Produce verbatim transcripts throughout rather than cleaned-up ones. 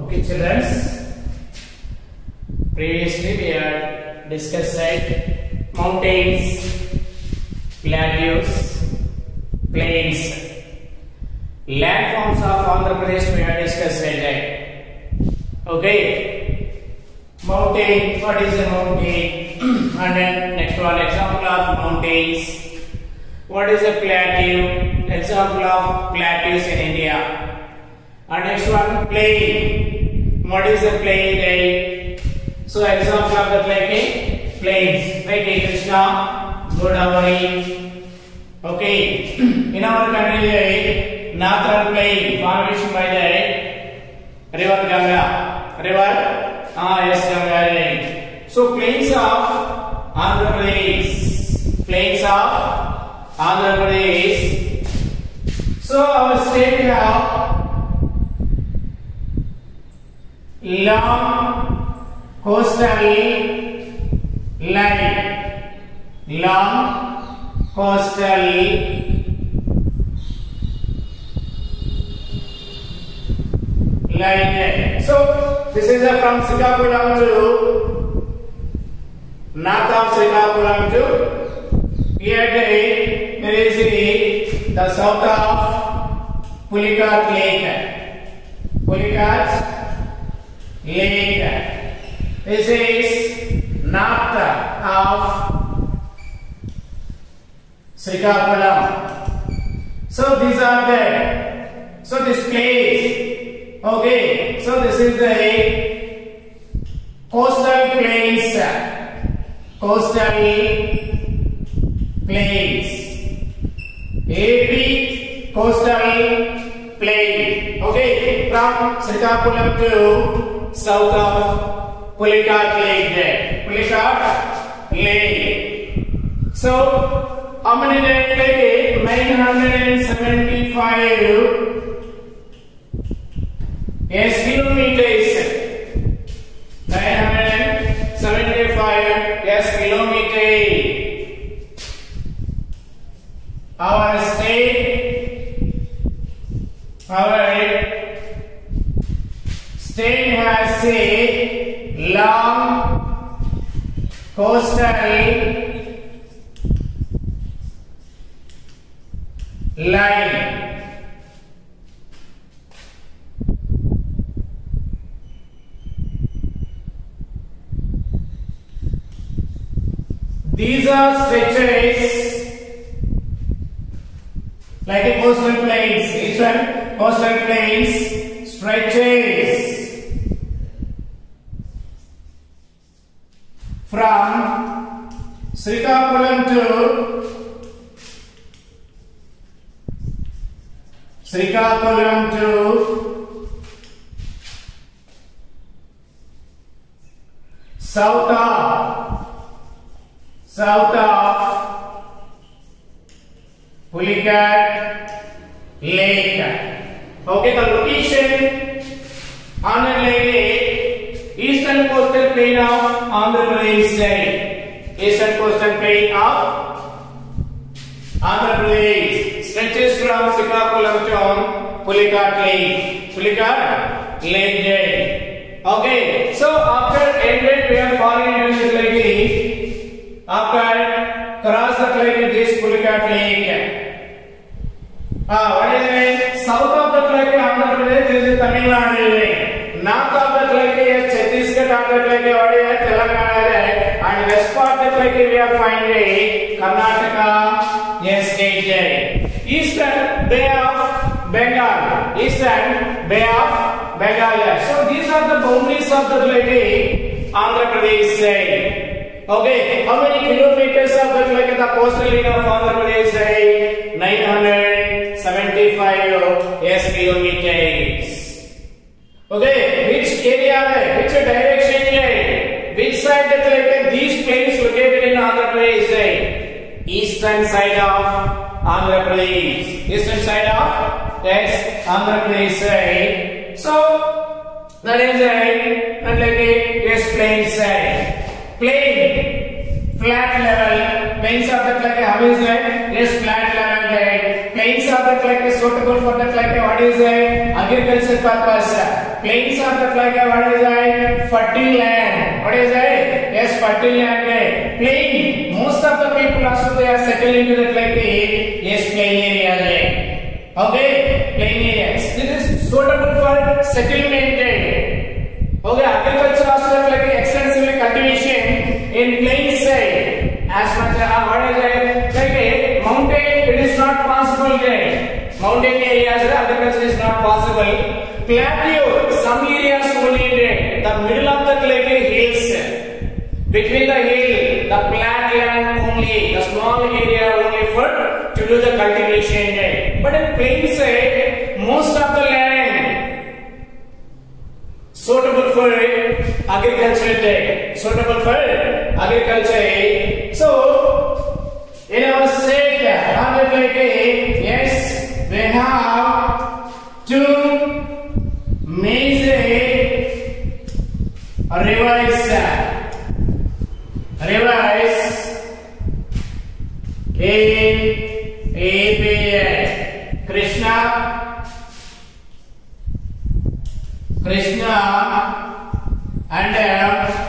Okay, children. Previously we had discussed mountains, plateaus, plains, land forms of Andhra Pradesh. We had discussed that. Okay, mountain. What is a mountain? And then next one, example of mountains. What is a plateau? Example of plateaus in India. And next one, plain. What is a plain? Right? So example of that like a plains, like a Krishna, Godavari. Okay, in our country, northern plain formation by the river Ganga. River, ah yes, Ganga. Right? So plains of Andhra Pradesh. Plains of Andhra Pradesh. So our state have long coastal line, long coastal line. So this is from Srikakulam to north of Srikakulam to here there is the south of Pulicat Lake. Pulicat Lake. This is north of Srikakulam. So these are the, so this place, okay, so this is the coastal plains, coastal plains, A P coastal plain, okay, from Srikakulam to south of Pulicat Lake there. Pulicat Lake. So, how many days? nine hundred seventy-five yes, kilometers. nine hundred seventy-five yes, kilometers. Our state, our state has a long coastal line. These are stretches like a coastal plains. Each one coastal plains stretches from Srikakulam to Srikakulam to south of south of Pulicat Lake. Okay, the location on the lake, eastern coastal plain of Andhra Pradesh side. Eastern coastal plain of Andhra Pradesh stretches from Srikakulam to Pulicat Lake. Pulicat Lake. Okay, so after ended we are falling into this lake. After cross the lake, this Pulicat Lake. Ah, what is it? South of the lake, Andhra Pradesh, this is Tamil Nadu. North of the lake is Chhattisgarh, Andhra Pradesh, what is it? Telangana. And west part of the lake we are finding Karnataka, yes, state. Eastern Bay of Bengal. Eastern Bay of Bengal. So these are the boundaries of the lake, Andhra Pradesh side. Okay, how many kilometers of that like the coastal line of Andhra Pradesh side? nine hundred seventy-five yes, kilometers. Okay, which area, which direction, which side that like these plains located in Andhra Pradesh side? Eastern side of Andhra Pradesh. Eastern side of yes, Andhra Pradesh side. So that is right, and like yes, plain side. Plain, flat level, plains are that like how is it? Yes, flat level. Plains are that like suitable for that like what is it? agriculture purpose. Plains are the like what is it? Fertile land. What is it? Yes, fertile land. Plain. Most of the people also they are settled into that like the yes plain area. Okay, plain areas. This is suitable for settlement. Okay, agriculture also like extensively cultivation in plain side. As much as uh, what is it? Like a mountain, it is not possible there. Mountain areas, agriculture is not possible. Plateau, some areas only there. The middle of the like hills. Between the hill, the flat land only, the small area only for to do the cultivation there. But in plain side, most of the land suitable for agriculture there. Suitable for agriculture. So, in our state, like yes, we have two major rivers. Rivers in A P Krishna, Krishna and uh,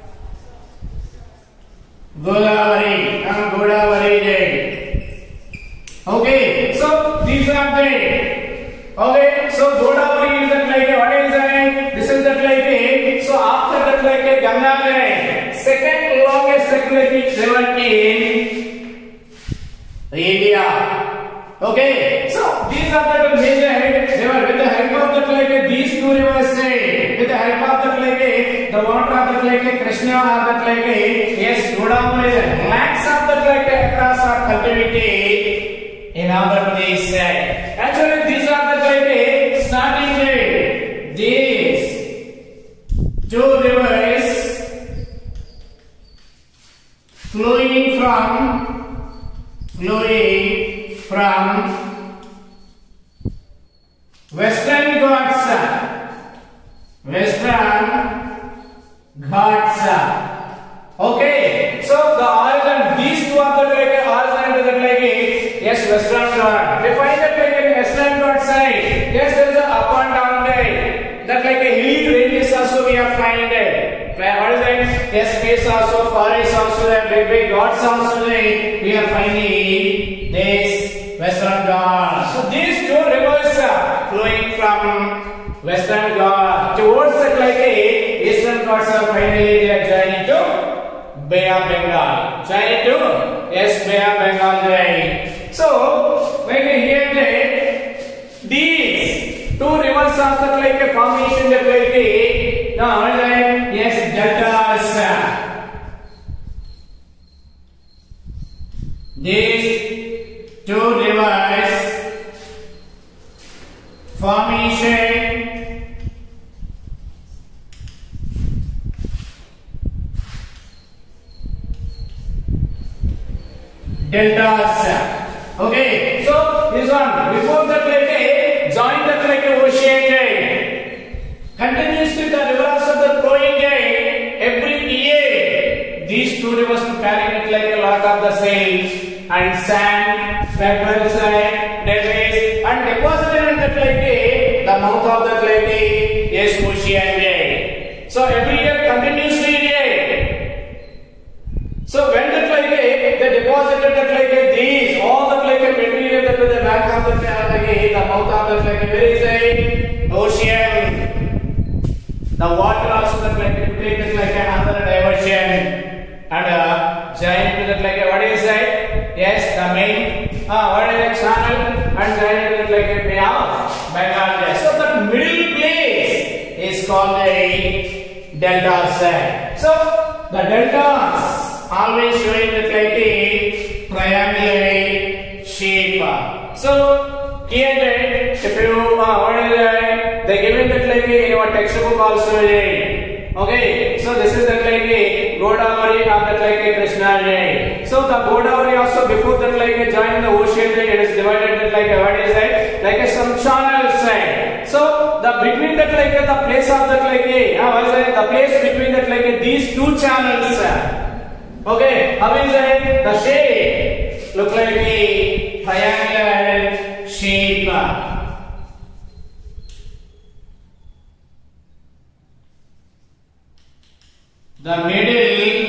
Godavari, and Godavari. Okay, so these are the okay. So Godavari is that like a, what is that? This is that like a. So after that like a Ganga, second longest circulating river in India. Okay, so these are the major river. With the help of that like a, these two rivers, say with the help of that like a, the water of that like a, Krishna or that like a, yes, Godavari, lakhs of that like a, across are cultivated in Andhra Pradesh. Actually, these are the like a, starting there. These two rivers flowing from flowing from Western Ghats, Western Ghats. Okay, so the origin, these two are the like origin the like yes, Western Ghats. We find that like in Western Ghats side, yes, there is a up and down there. That like a hilly ranges also we are find there. What is that? Yes, space also, forest also, that big big Ghats also there. We are finding this Western Ghats. So these two rivers are flowing from Western Ghats towards that like a Eastern Ghats are finally they are joining to Bay of Bengal. Joining to yes, Bay of Bengal right. So when we hear that these two rivers are that like a formation that like a now what is that? Yes, deltas. These two rivers formation deltas. Okay, so this one before that like a join that like a ocean right? Continuously the rivers of the flowing right? Every year these two rivers carry it like a lot of the sails and sand, pebbles, debris and deposited in that like a the mouth of that like a yes ocean right? So every year continuously right? So when that like a they deposited that like a these all that like a material that to the back of the like a the mouth of that like a where is a ocean. The water also that like to take that like another diversion and uh, giant to that like a, what is that? Yes, the main uh, what is the channel and giant to that like a Bay of Bengal. So the middle place is called a delta. So the deltas always showing that like a triangular shape. So here if you uh, what is that? They given that like a in our textbook also. Okay, so this is that like a Godavari of that like a Krishna. So the Godavari also before that like a join in the ocean, it is divided that like a, what is that? Like a some channels side. So the between that like a, the place of that like a uh, what is that? The place between that like a, these two channels. Okay, how is it? The shape look like a triangular shape. the middle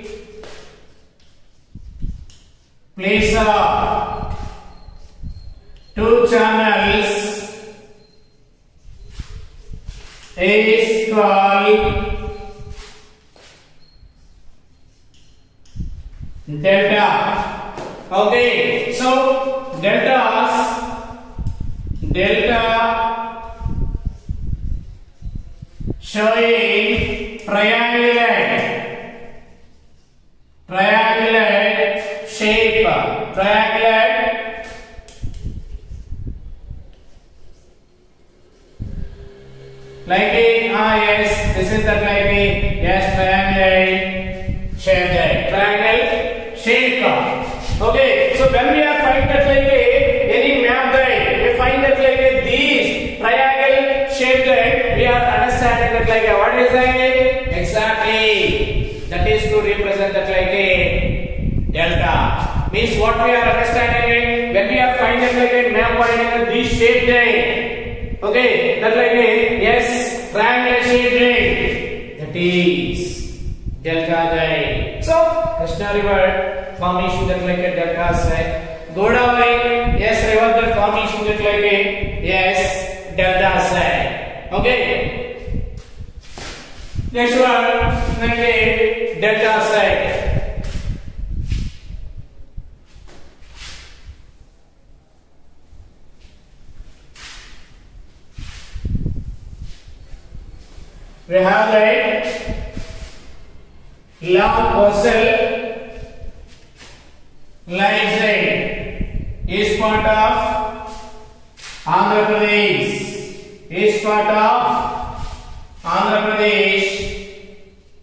place of two channels is called delta. Okay, so deltas, delta showing triangular, triangular shape, triangular like a, ah yes, this is the like a, yes, triangular shape, triangle shape. Okay, so when we are find that like a, any map that we find that like a, these triangle shape that we are understanding that like a, what is that? Exactly, that is to represent that like a delta. Means what we are understanding when we are finding like a map finding this shape that. Okay, that like a, yes, triangular shape, that is delta J. So Krishna river formation that like a delta J. Godavari, yes, river that formation that like a, yes, delta J. Okay. Next one, like a delta J. We have like long coastal line is part of Andhra Pradesh, is part of Andhra Pradesh.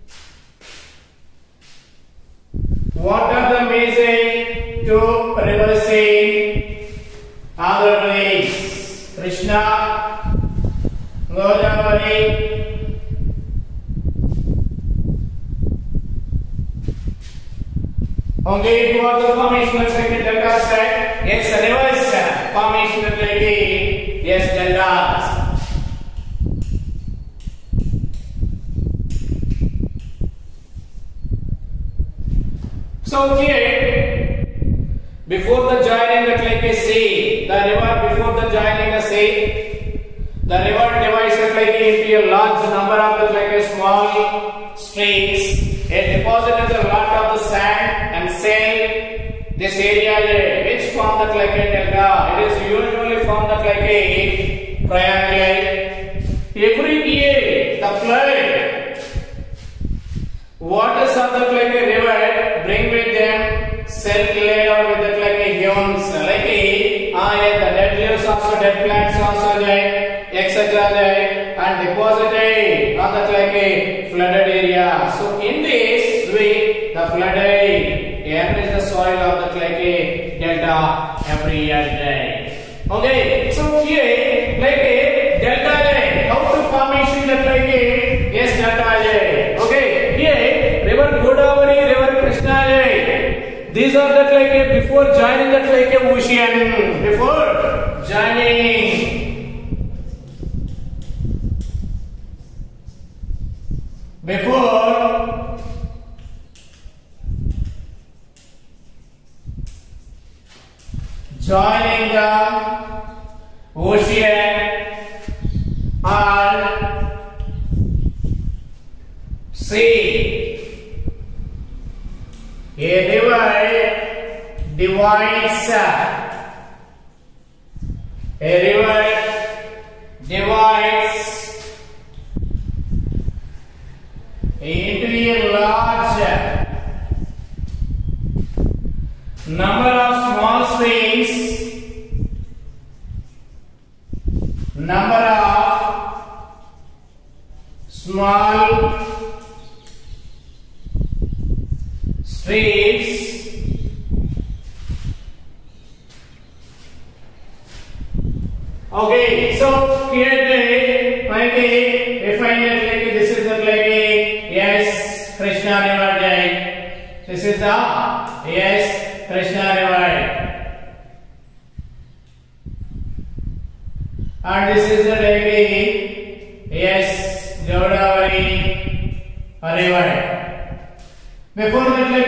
What are the major two rivers in Andhra Pradesh? Krishna, Godavari. Okay, who are the formation of like delta set? Yes, reverse formation of like yes, deltas. So here, before the joining the like a sea, the river before the joining the sea, the river divides it like into a large number of the like a small streams. It deposited a lot of the sand and sail this area which form that like a delta. It is usually formed that like a triangle. Every year the flood waters of that like a river bring with them silk layer with that like a humus like a ah yeah, the dead leaves also, dead plants also there, etc there, and deposited on that like a flooded area. So in this way the flooded enrich the soil of that like a delta every year day. Okay, so here like a delta J, how to formation that like a yes delta J. Okay, here river Godavari, river Krishna J. These are that like a before joining that like a ocean, before joining. Before joining the ocean or sea, a river divides, a river divides into a large number of small streams, number of small streams, okay, so here like a find like this is the like a yes Krishna river J. This is the yes Krishna river, and this is the like a yes Godavari river.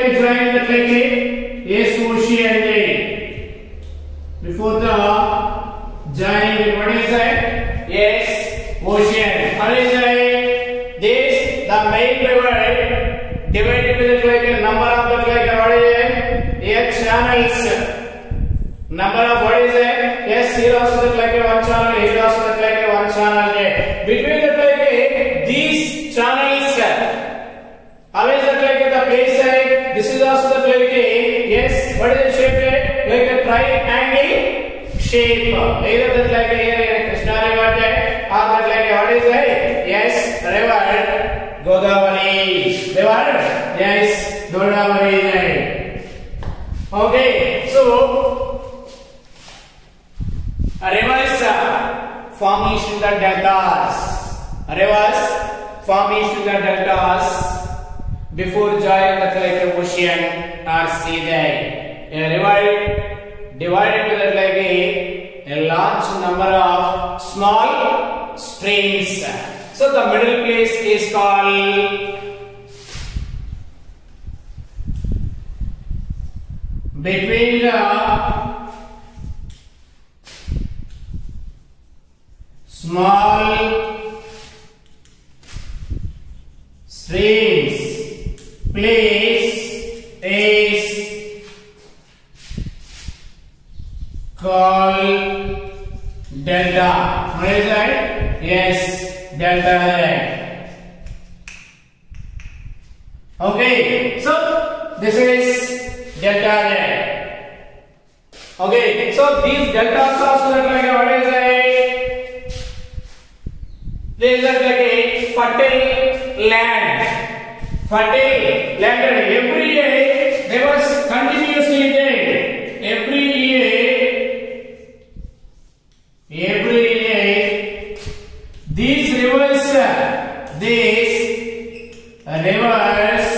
like join that like a yes ocean day. Before the join, what is that? Yes ocean. What is that? This the main river divided with like a number of the like what is it? Yes channels. Number of what is it? Yes, here also like a one channel, here also like a one channel there. Between the like a these channels, always that like the place side. This is also the like a yes. What is the shape there? Like a triangle shape. Either that like a here Krishna river there, or that like what is it? Yes, river Godavari. River yes, Godavari there. Okay, so. Rivers formation the deltas. Rivers formation the deltas before join the like ocean or sea there. A river divided with like a, a large number of small streams. So the middle place is called between the small streams place is called delta. What is that? Yes, delta. Okay, so this is delta there. Okay, so these deltas are like what is it? There is like a fertile land. Fertile land. Every year there was continuously there. Every year, every year, these rivers, these rivers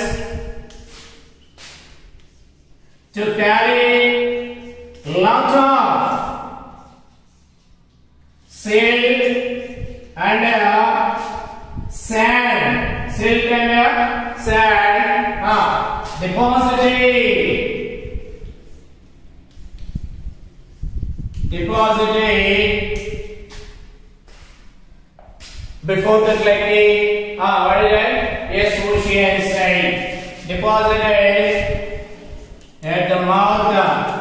to carry lot of silt and uh, sand, silt and uh, sand, ah, deposited, deposited before that like a, ah, what is that? Yes, ocean side, deposited at the mouth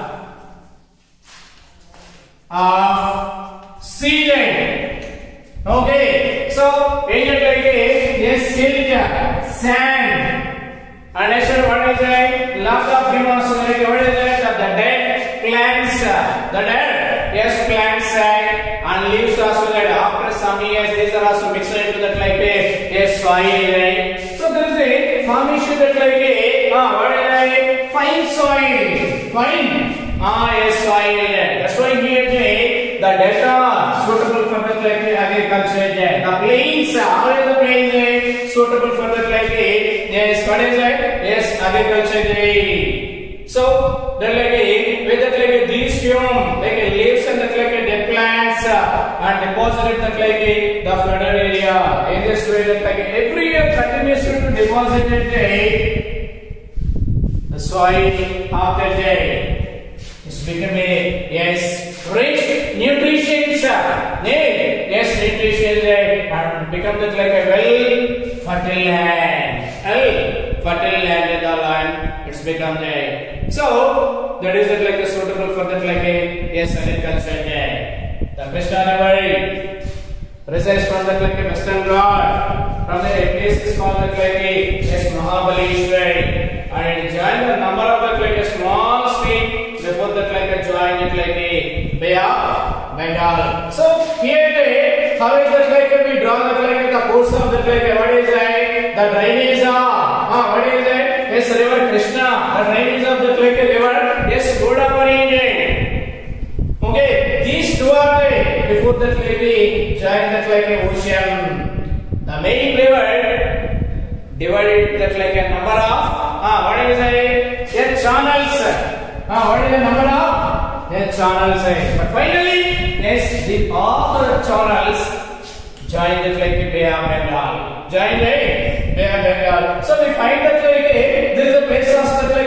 of sea lake. Okay, so when you like a yes, silt, sand, and I said what is that? Lot of humans, like what is that? The dead plants, the dead yes plants and leaves also that after some years these are also mixed into that like a yes soil, right? So there is a formation that like a ah what is that? Fine soil, fine ah yes soil. That's why here the delta suitable for the like agriculture there. The plains, how is the plains suitable for the like yes what is that? Yes agriculture there. So that like with that like these fume like leaves and that like dead plants and deposited that like the flooded area. In this way that like every year continuously to deposit it the soil of the day is becoming yes rich nutrients, yes nutrients and become that like a well fertile land, well fertile land in the land. It's become there. So that is it like a suitable for that like a yes agriculture there. The Krishna river resides from the like a western Ghat. From the place is called the like a yes Mahabaleshwar, and it joins the number of the like a small stream before that like a join it like a Bay of Bengal. So here how is that like we draw that like the course of that like what is that? The drainage of ah what is that? Yes river Krishna. The drainage of that like river yes Godavari. Okay, these two are there before that like join that like a ocean. The main river divided that like a number of ah what is that? Yes channels. Ah what is the number of? Yes channels. But finally yes the all the channels join that like a Bay of Bengal. Join the Bay of Bengal. So we find that like there is a place of that like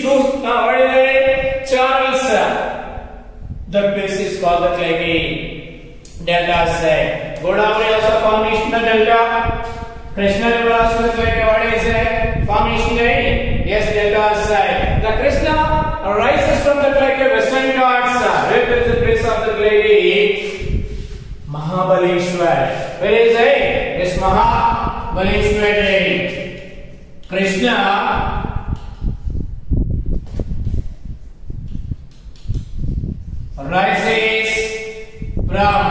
two, now what is it? Charles. The base is called the like a delta set. Godavari also formation the delta. Krishna river also like what is it? Formation the yes delta side. The Krishna rises from the like a western Ghats. Where there is the place of the like Mahabaleshwar. Where is it? Yes, Mahabaleshwar. Krishna rises from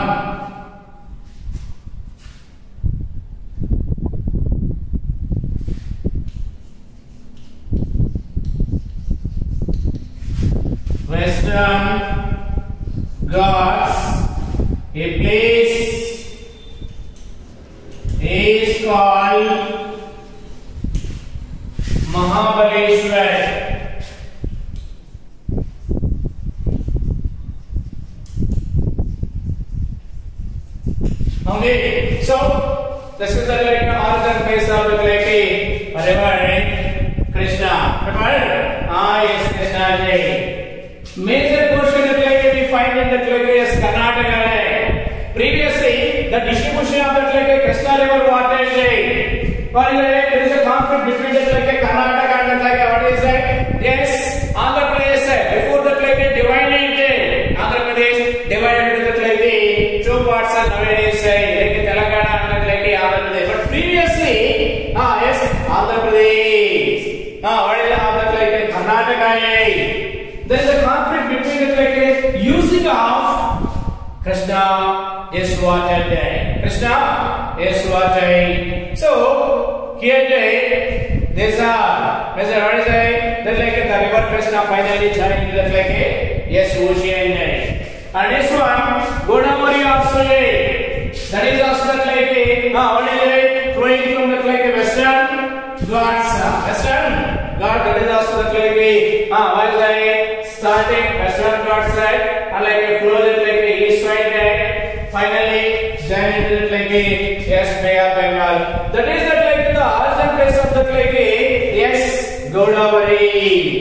Western Ghats. A place is called Mahabaleshwar. Okay, so this is the like origin place of the like river Krishna. Remember? Ah, yes, Krishna ji. Major portion of the like we find in the like is Karnataka. Previously, the distribution of the like Krishna river water is but there is a conflict between the like Karnataka and the like what is that? Yes, Andhra Pradesh before the like divided Andhra Pradesh divided into the like two parts and nowadays like Telangana and like Andhra Pradesh. But previously, ah yes, Andhra Pradesh. Ah, what is Andhra like Karnataka? There is a conflict between the like using of Krishna is water day. Krishna is water. So here day these are what is it? That like the river Krishna finally joined that like yes ocean. And this one Godavari also. That is also that like ah what is it? Flowing from that like western Ghats. Western Ghats that is also that like ah what is it? Starting western Ghats side and like flow that like east side. Finally joined into that like yes Bay of Bengal. That is that like the origin place of that like yes Godavari,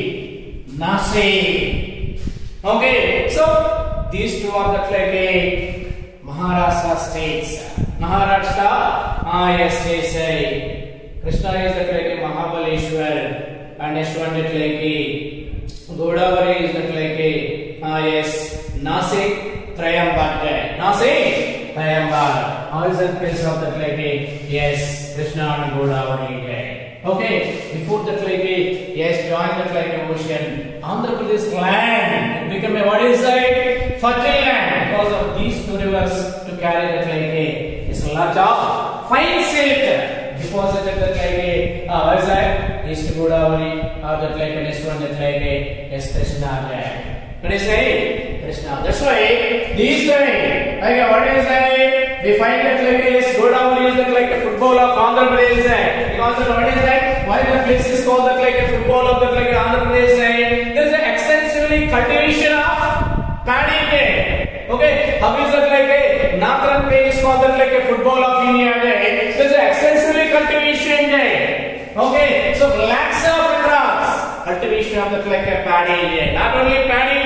Nasik. Okay, so these two are the like Maharashtra states. Maharashtra, ah yes, they say Krishna is the like Mahabaleshwar, and next one is like Godavari is the like ah yes Nasik, Trayambak. Nasik, Trayambak. How is the place of the like yes Krishna and Godavari? Okay, before that like yes join that like ocean, Andhra Pradesh land become a what is that fertile land because of these two rivers to carry that like is a lot of fine silt deposited that like ah what is that East Godavari or that like next one that like yes Krishna there. What is that Krishna? That's why these like like what is that we find that like yes Godavari is that like a football of Andhra Pradesh because what is that why the place is called that like a football of that like Andhra Pradesh. There is an extensively cultivation of paddy. Okay, how is that like a Northern place is called that like a football of India. There is an extensively cultivation. Okay, so lakhs of acres cultivation of that like a paddy. Not only paddy,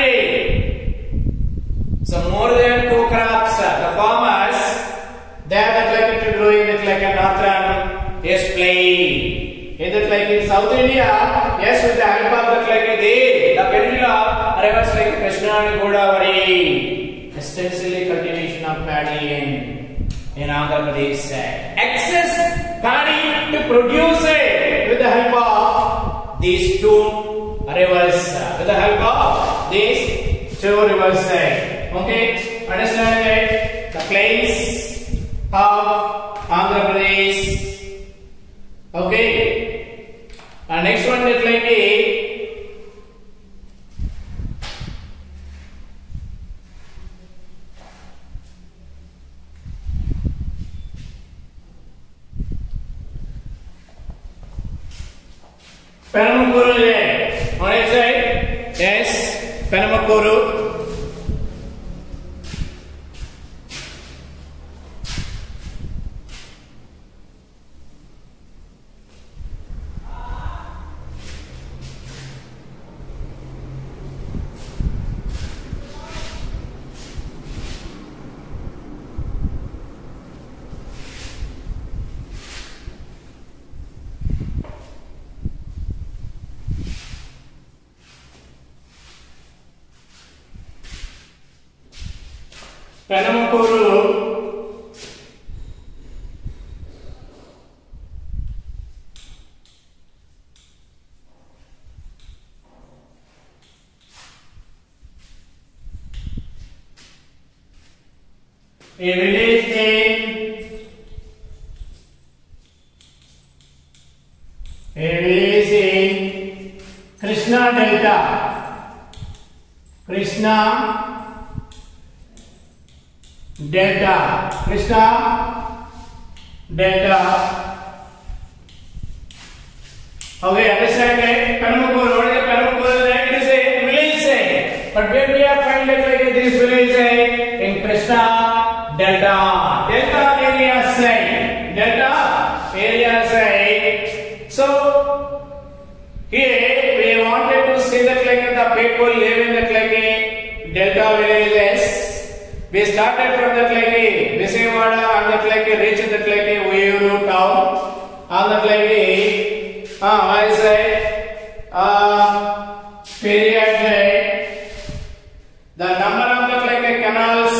so more than two crops. The farmers they are that like to growing it like a northern yes plain. In that like in South India, yes with the help of that like they the peninsula rivers like Krishna and Godavari, extensively cultivation of paddy in in Andhra Pradesh. Excess paddy to produce it with the help of these two rivers. With the help of these two rivers. Okay, understand it? The plains of Andhra Pradesh. Okay, and next one that like a Penamakuru. What is it? Yes, Penamakuru. Penamakuru, a village in a village in Krishna Delta. Krishna Delta. Krishna Delta. Okay, understand it? Penamakuru. What is Penamakuru? It is a village say. But where we are finding like this village say in Krishna Delta. Delta area say. Delta area say. So here we wanted to see that like the people live in that like delta villages. We started from that like Vijayawada and that like reached that like Uyuru town. And that like ah I say uh period the number of that like canals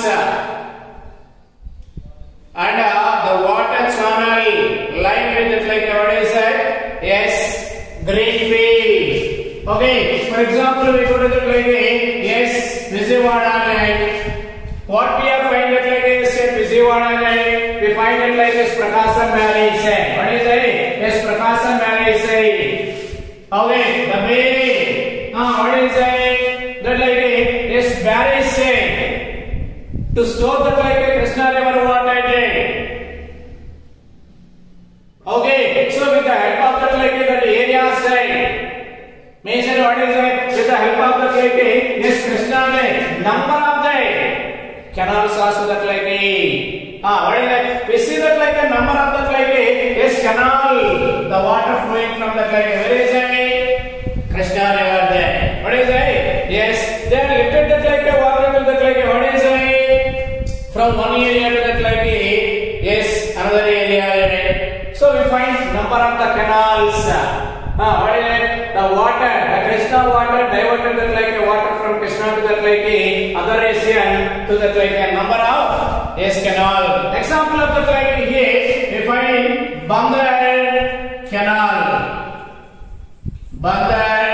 and uh, the water channel line with that like what is that? Yes, green field. Okay, for example, we go to the like yes, Vijayawada line. What we are finding that like is Vijayawada line. We find it like is Prakasam Valley. Say what is it? Yes, Prakasam Valley. Say okay, the bay. Ah, what is it? That like yes, Valley. Say to store that like Krishna River water. Okay, so with the help of that like that area side, mention what is it? With the help of that like yes, Krishna number of the canals also that like ah what is that? We see that like a number of that like yes canal, the water flowing from that like where is it? Krishna River there. What is it? Yes, they have lifted that like a water to that like what is it? From one area to that like yes another area. So we find number of the canals. Ah, what is it? The water, the Krishna water diverted that like water from Krishna to that like other Asian to that like number of yes canal. Example of that like here we find Bandar Canal. Bandar.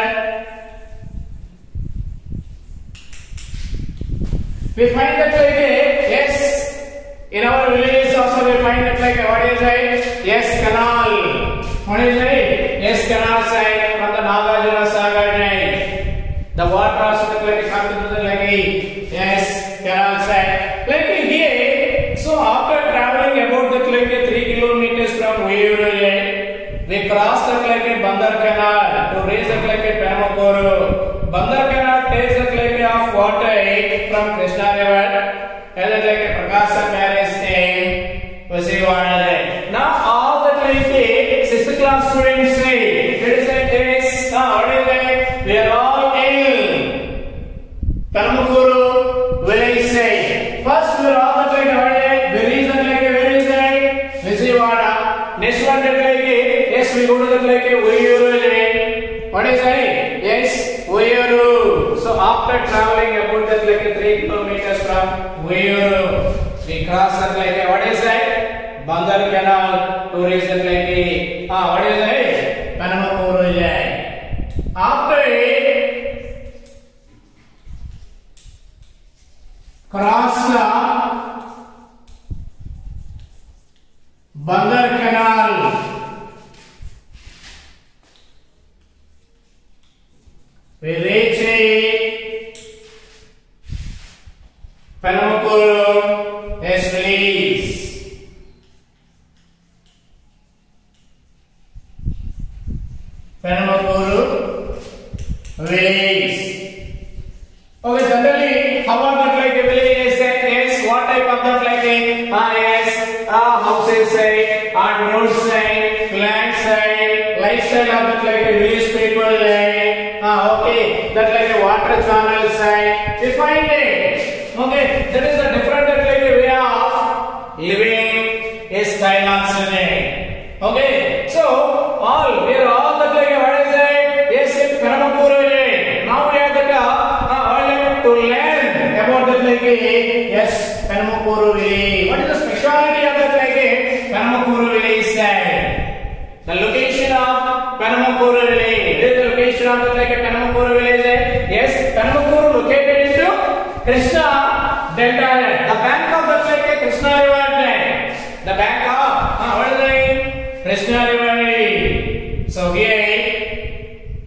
We find that like yes. In our village also we find that like what is it? Yes, canal. What is it? Yes, canal side from the Nagarjuna Sagar right. The water also like comes to the like yes, canal side. Like here, so after traveling about that like three kilometers from Uyuru, we cross that like Bandar Canal to reach that like Penamakuru. Bandar Canal takes that like of water from Krishna River. And that like Prakasam Valley name was Vijayawada. Now all that like sixth class students say it is like this. Now what is it? We are all in Penamakuru village say. First we are all that like what is it? Where is that like where is it? Vijayawada. Next one that like yes we go to that like Uyuru. What is it? Yes, Uyuru. So after traveling about that like three kilometers from Uyuru, we cross that like what is that? Bandar Canal to reach that like ah what is it? Penamakuru. After it, cross the Bandar Canal. We reach Penamakuru is released. Penamakuru village. Okay, generally, how about that like a village is said? Yes, what type of that like a ah yes, ah houses say, and roads say, plants say, lifestyle of that like a village people say, ah okay, that like a water channel say, we find it. Okay, that is a different that like a way of living a style also there. Okay, so all we are all that like a what is it? Yes, Penamakuru. Now we have that uh, uh, to learn about that like like yes, Penamukuru village. What is the speciality of that like Penamukuru village said? The location of Penamukuru village. This is the location of that like Penamukuru village. Yes, Penamukuru located into Krishna Delta. The bank of that like Krishna River. The bank of uh, what is it? Krishna River. So here,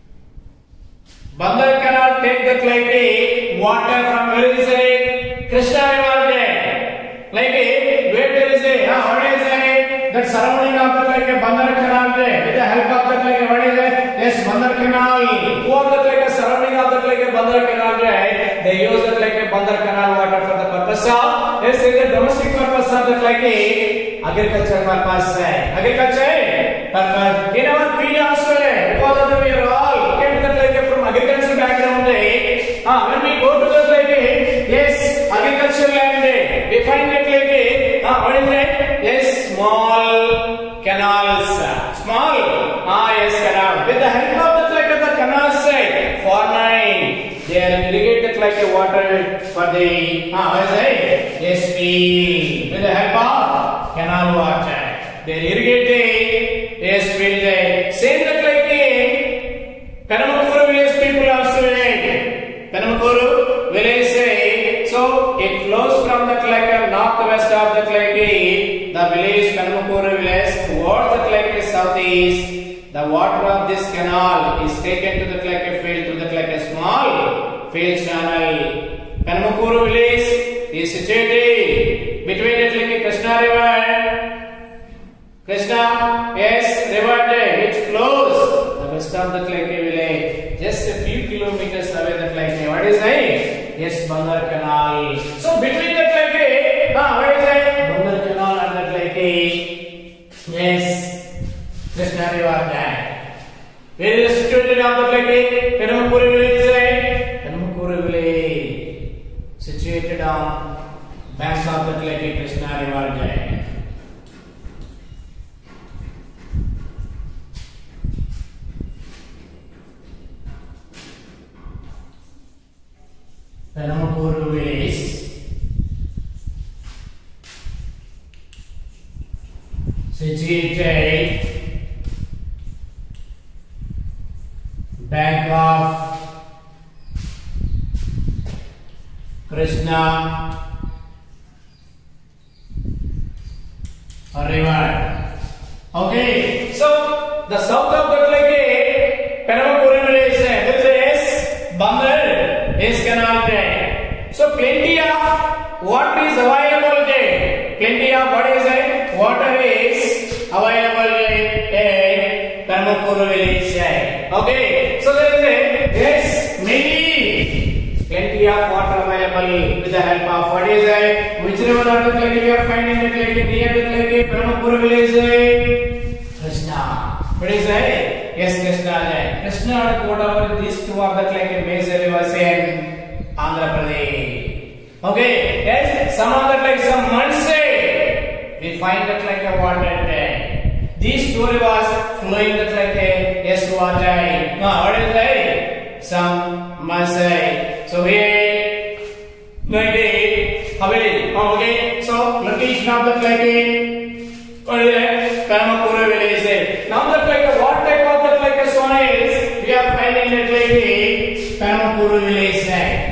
Bandar cannot take that like a water from where is it? Krishna River there. Like a where there is a uh, what is it? That surrounding of that like a Bandar canal there. With the help of that like a what is it? Yes, Bandar canal. Who are that like a surrounding of that like a Bandar canal there? They use that like a Bandar canal water for the purpose of yes, it is the domestic purpose of that like a agriculture purpose. Agriculture purpose. In our field also, because of the we are all came to that like a from agriculture background. Ah, when we go to that like a yes, agriculture land, we find it like a ah, what is it? Yes, small canals. Small ah yes, canal. With the help of that like the canals, farming. They are irrigated like a water for the ah what is it? Yes, field. With the help of canal water. They are irrigating yes, field. Same that like a Penamukuru village people also say. Penamukuru village say. So it flows from that like a northwest of that like a the village Penamukuru village towards that like a southeast. The water of this canal is taken to the like a field to the like a small field channel. Penamukuru village is situated between the like a Krishna River. Krishna, yes, river which flows the west of the like a village, just a few kilometers away that like a what is it? Yes, Bandar canal. So between that like a ah, what is it? Bandar canal and that like a yes, Krishna River there. Where is situated on the like a Penamukuru village side? Penamukuru village situated on banks of the like a Krishna River there. Penamukuru village situated bank of Krishna River. Okay, so the south of that like a Penamukuru village, this is Bandar is canal there. So plenty of water is available there. Plenty of what is it? Water is available in Penamukuru village. Okay, so there is a yes, maybe plenty of water available with the help of what is it? Which river are the like we are finding it like near the like Penamukuru village? Krishna. What is it? Yes, Krishna. Krishna and whatever these two are the like a major rivers in Andhra Pradesh. Okay, yes, some of that like some months we find that like a water there. These two rivers flowing that like a yes water. Now what is it? Some Masai. So here like away. Okay, so location of that like a what is it? Penamukuru village. Now that like a what type of that like a soils we are finding that like a Penamukuru village.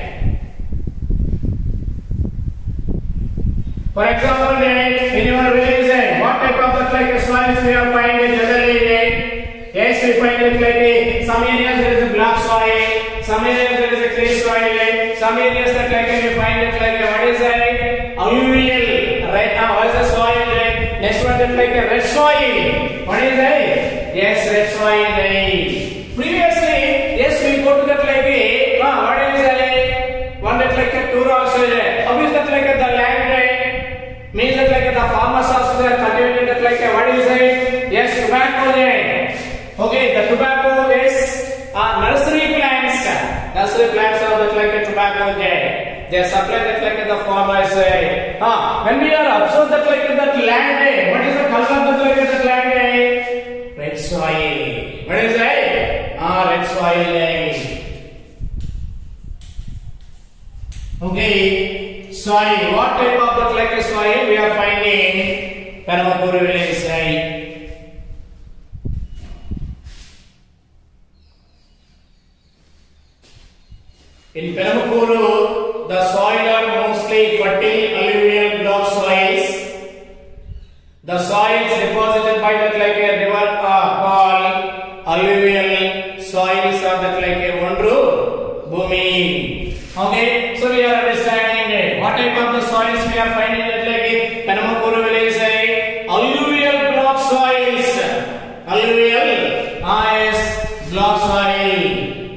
For example, in your village, what type of that like a soils we are finding generally? Yes, we find it like a some areas there is a black soil, some areas there is a clay soil, some areas that like we find it like a what is it? Alluvial, right now what is the soil? Next one is like a red soil. What is it? Yes, red soil. Previously, yes, we go to that like a ah, what is it? One that like a tour also. How is that like a, the land? Means that like a, the farmers also are cultivating that like a what is it? Yes, tobacco. Okay, the tobacco is uh, nursery plants. Nursery plants are that like a tobacco there. They supply that like the farmers. Ah, when we are observe that like that land, what is the color of that like that land? Red soil. What is it? Ah, red soil. Okay. Penamakuru village side. In Penamakuru, the soil are mostly fertile alluvial block soils. The soils deposited by that like a river are called alluvial soils or that like a Ondru Bhumi. Okay, so we are understanding what type of the soils we are finding that like a Penamakuru village say alluvial block soils. Alluvial is block soil.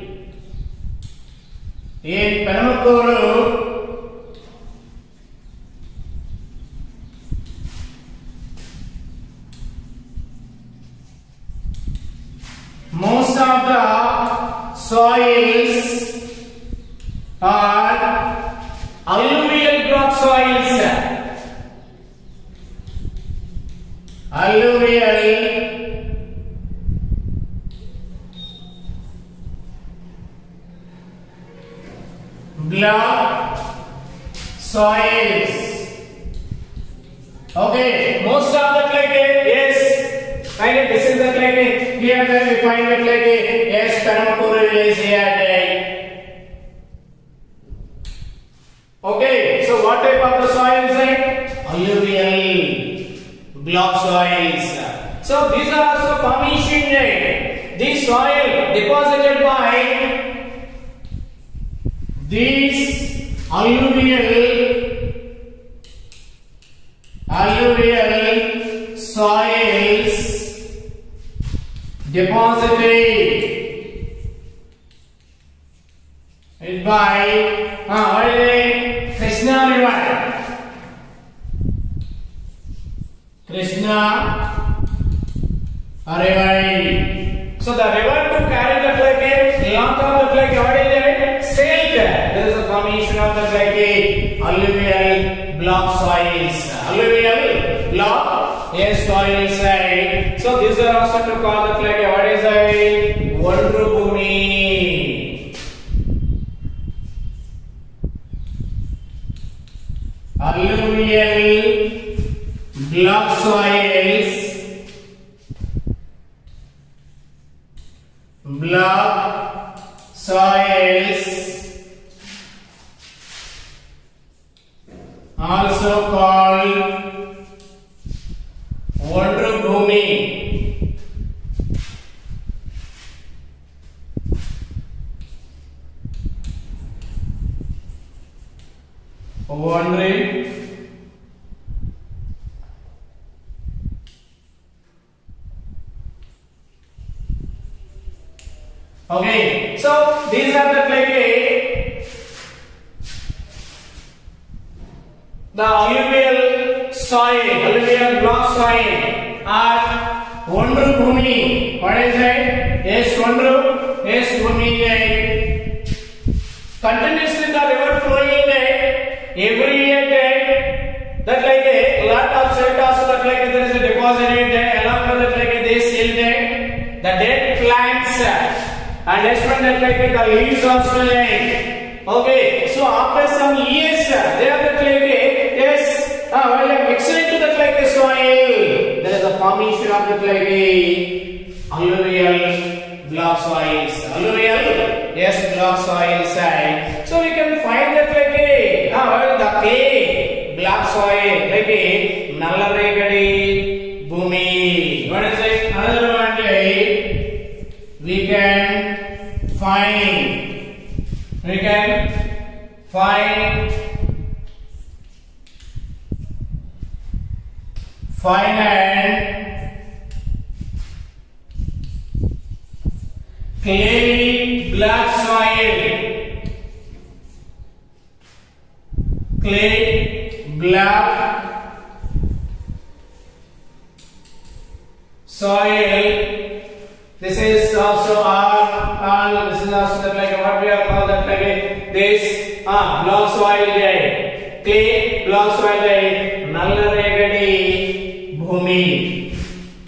In Penamakuru, most of the soils are alluvial block soils. Alluvial block soils. Okay, most of the like yes, kind this is the like here where we find it like yes, Penamakuru village here. Okay, so what type of the soils are alluvial block soils. So these are also formation. These soil deposited by these alluvial alluvial soils deposited by uh, what is it? Krishna river. Krishna river. So the river to carry the like a long of the like what is it? Sailed. There is a formation of the like a alluvial block soils. Alluvial block yes soils. Right? So these are also to call it like a what is it? Ondru Bhumi. Alluvial block soils. Block soils also called Ondru Bhumi. Ondru Okay, so these are the like a the alluvial soil, alluvial block soil are Ondru Bhumi. What is it? Yes, Ondru. Yes, Bhumi. Continuously the river flowing every year. That like a lot of silt also that like there is a deposited there. Along with that like they seal there. The dead plants. And next one that like the leaves also like okay, so after some years they are that like yes, uh, while I mix it to that like the soil, there is a formation of that like alluvial block soils. Alluvial yes block soils side. So we can find that like a uh, the clay block soil like a Nallaregadi Bhumi. What is it? Another one we can find we can find find and clay black soil clay black soil. This is also our, our this is also like what we are called that like this ah block soil day clay block soil day Nallaregadi Bhumi.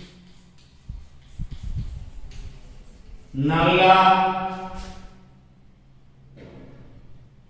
Nalla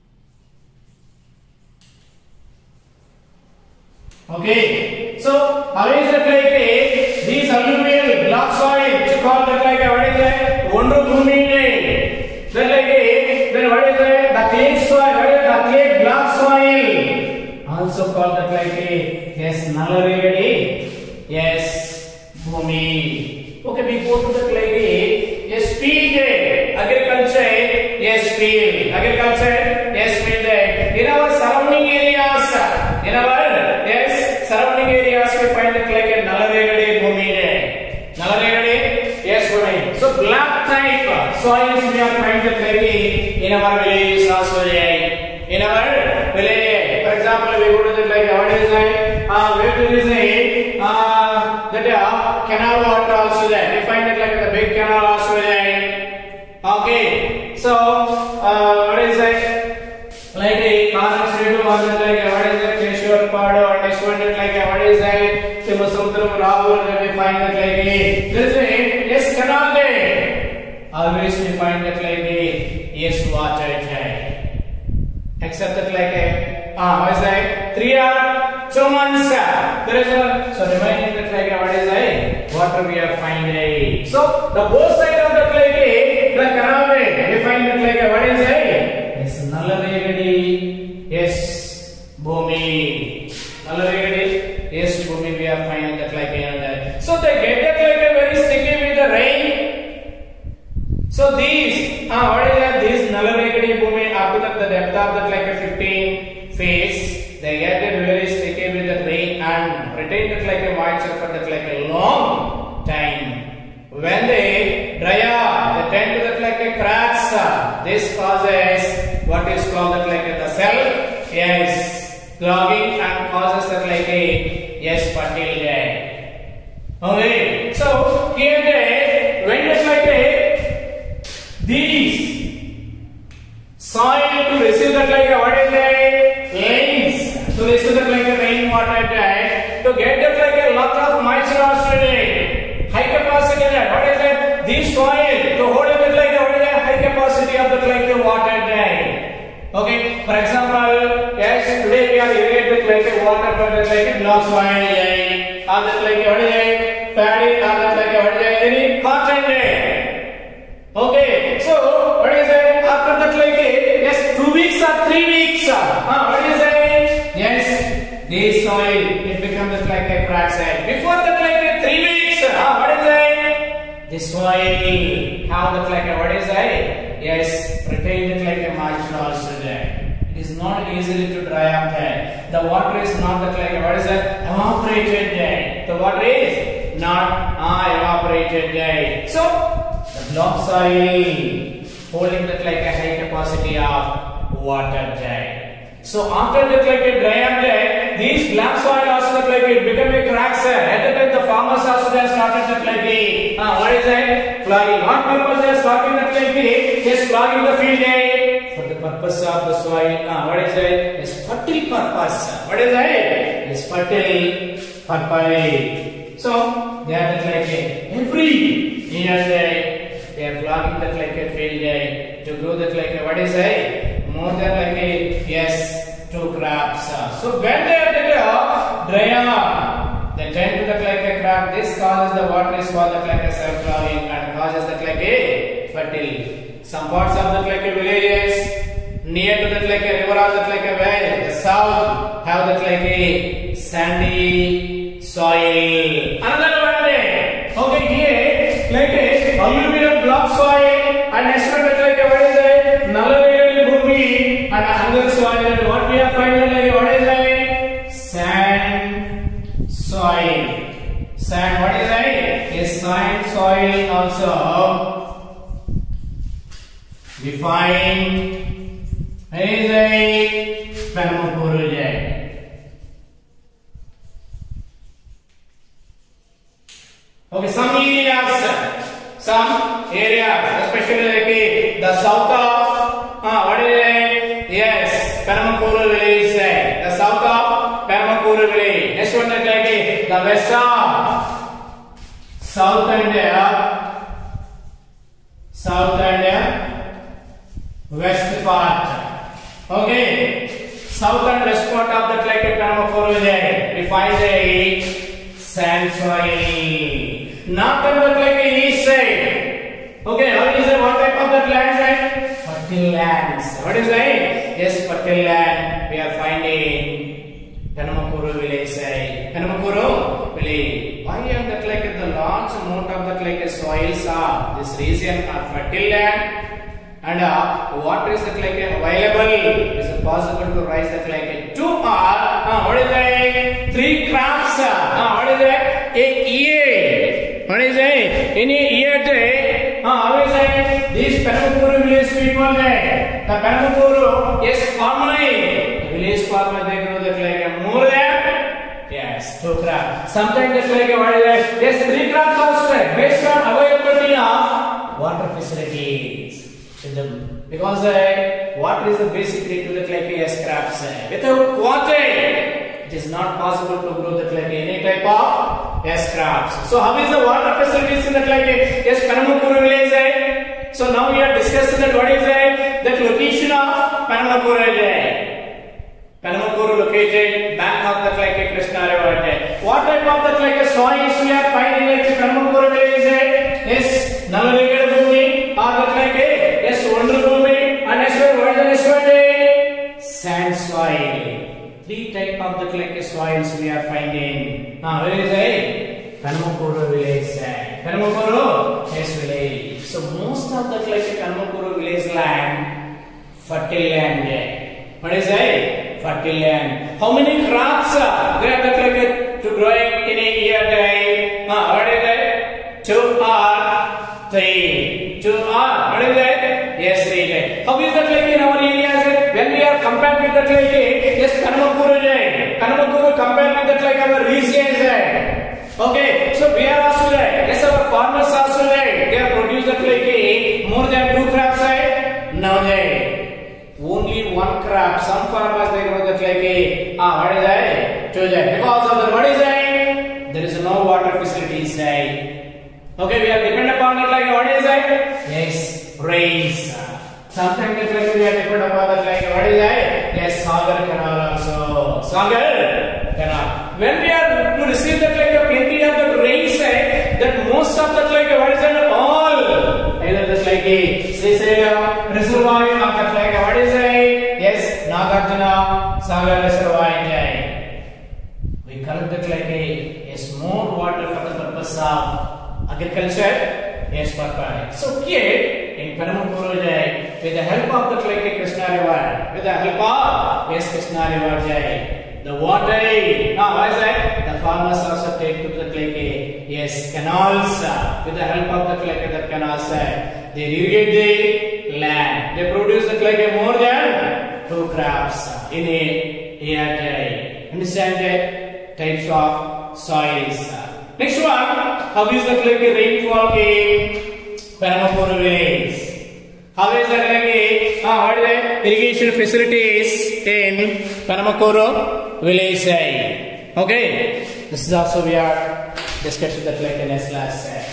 okay, so how is it like a these alluvial black soil which call that like a what is it Onru Bhumi, then like a then what is it the clay soil, what is the clay black soil also called that like a yes Nalaregadi, yes Bhumi. Okay, we go to the like a yes field agriculture, yes field agriculture, yes field in our surrounding areas, in our yes surrounding areas we find it like a Nalaregadi Bhumi, Nalaregadi yes Bhumi. So black type soils we are finding like in our villages also, in our village. For example, we go to the like what is it? Uh, where there is a uh, that uh, canal water also there. We find it like the big canal also there. Okay, so uh, what is it? Like a Kanak Sridu or like what is it? Keshwar Pado or next one like what is it? Timasundram Rahul. We find it like a there is a yes canal there. Always we find it like a yes water there. Except that like a ah what is that three or two months there is a so reminding that like a, what is a water we are finding. So the both side of the like a the canal we find that like a what is a yes Nalaregadi yes Bhumi, Nalaregadi yes Bhumi we are finding that like a. So they get that like a very sticky with the rain. So these, ah, what is that? These Nalaregadi Bhumi up to the, the depth of that like a fifteen feet, they get it very sticky with the rain and retain it like a moisture for that like a long time. When they dry up, they tend to that like a cracks. This causes what is called that like a the cell, yes, clogging and causes that like a yes fertility. Okay, so here they when it's like a these soil to receive that like a what is that rains to receive that like a rainwater that to get that like a lot of moisture also there, high capacity that what is that this soil to hold it like a what is that high capacity of that like a water there. Okay, for example, yes today we are irrigated like a water for that like a black soil there, or that like a what is that paddy, or that like a what is that any cotton there. Okay, so what is it? After that, like yes, two weeks or three weeks. Ah, what is it? Yes, this soil it becomes like a crack side. Before that, like three weeks. Ah, what is it? This soil how that like a what is it? Yes, retain it like a moisture also there. It is not easily to dry up there. The water is not that like a, what is it? Evaporated there. The water is not ah evaporated there. So the black soil holding that like a high capacity of water there. So after that like a dry up there, these black soil also that like it become a cracks there. At that time the farmers also they started that like a uh, what is that? Flogging. What purpose they are starting that like a just flogging the field there for the purpose of the soil. Uh, what is that? It's fertile purpose. What is that? It's fertile purpose. So they are that like a every year there. They are flogging that like a field day to grow that like a what is it? More than like a yes two crops. So when they are uh, dry up, they tend to that like a crop. This causes the water is called that like a self clogging and causes that like a fertile. Some parts of that like a villages near to that like a river or that like a well, the south have that like a sandy soil. Another one day. Okay, here like a alluvial black soil and next one like a what is it? Nalaregadi Bhumi and another soil and what we are finding like what is it? Sand soil. Sand what is it? Yes, sand soil also. We find what is it? Permapurujay. Okay, some areas, some areas, especially like the south of, uh, what is it? Yes, Permakuru village is there. The south of Permakuru village. Next one is like the west of south and uh, south and uh, west part. Okay, south and west part of that like Permakuru village. We find a sand soil. Northern that like a east side. Okay, how is it? What type of that land side? Fertile lands. What is that? Yes, fertile land. We are finding Penamakuru village side. Penamakuru village. Why are that like the large amount of that like a soils are this region are fertile land? And uh, water is that like available. Is it possible to raise that like a two or uh, what is that? Three crops. Uh, what is that? A year. What is that? In a year day. Uh, how is that? These Penamakuru village people there. The Penamakuru is formerly the village farmer they grow that like a more than yes two crops. Sometimes that like a what is that? Yes, three crops also based on availability of water facilities. Because uh, water is the basic need to the like yes crops. Uh, without water, it is not possible to grow the like any type of yes crops. So how is the water facilities in that like yes Penamakuru village? Uh? So now we are discussing that what is uh, that location of Penamakuru village. Penamakuru located bank of that like a Krishna river. What type of that like a soils we are finding like Penamakuru village? Yes, Nalagada Bhumi or that like a yes, Wonder Bhumi and next one, what is the next one? Sand soil. Three type of the like soils we are finding. Now, where is it? Penamakuru village. Penamakuru yes village. So most of the like Penamakuru village land, fertile land. What is it? Fertile land. How many crops uh, they are that like to growing in a year day? Uh, what is it? Two or three. Two or what is it? Yes, right. How is that like in our areas? When we are compared with that like yes, Penamakuru, Penamakuru compared with that like our regions. Okay, so we are also right. Yes, our farmers also right. They are produced that like more than two crops. Now they only one crop. Some farmers they grow that like ah what is that? Two that because of the what is that? There is no water facilities. Okay, we are dependent upon it like what is that? Yes, rains. Sometimes it like we are dependent upon that like what is that? Yes, Sagar canal also. Sagar canal. When we are to receive that like a plenty of that rains, that most of that like what is that? All either that like a Srisailam reservoir of that like what is that? Yes, Nagarjuna Sagar reservoir. We collect that like a yes more water for the purpose of agriculture, yes, purpose. So here in Penamakuru, with the help of the like Krishna river, with the help of yes Krishna river, the water. Now, what is that? The farmers also take to the like yes canals. With the help of the like the canals, they irrigate the land. They produce the like more than two crops in a year. Understand the types of soils. Next one, how is that like a rainfall in Penamakuru village? How is that like a ah, what is the irrigation facilities in Penamakuru village? Okay, this is also we are discussing that like in next class.